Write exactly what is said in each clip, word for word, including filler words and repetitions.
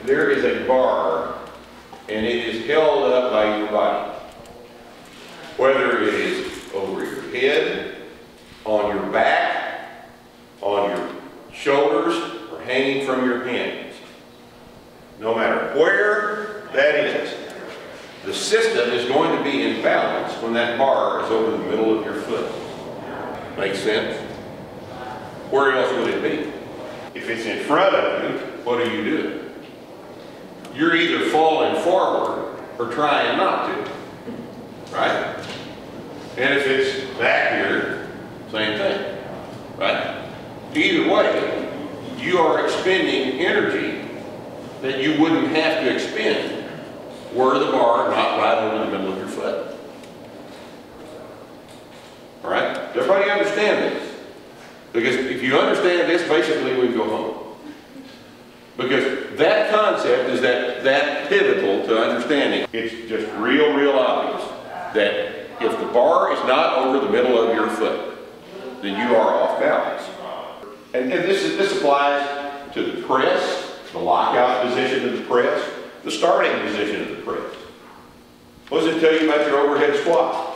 there is a bar and it is held up by your body. Whether it is over your head, on your back, on your shoulders, or hanging from your hands. No matter where that is, the system is going to be in balance when that bar is over the middle of your foot. Make sense? Where else would it be? If it's in front of you, what are you doing? You're either falling forward or trying not to, right? And if it's back here, same thing, right? Either way, you are expending energy that you wouldn't have to expend were the bar not right over the middle of your foot. All right? Does everybody understand this? Because if you understand this, basically we can go home. Because that concept is that, that pivotal to understanding. It's just real, real obvious that if the bar is not over the middle of your foot, then you are off balance. And, and this, is, this applies to the press, the lockout position of the press, the starting position of the press. What does it tell you about your overhead squat?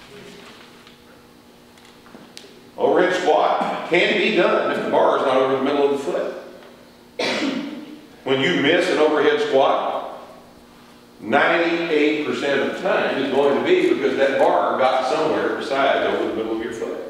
Overhead squat can be done if the bar is not over the middle of the foot. When you miss an overhead squat, ninety-eight percent of the time is going to be because that bar got somewhere besides over the middle of your foot.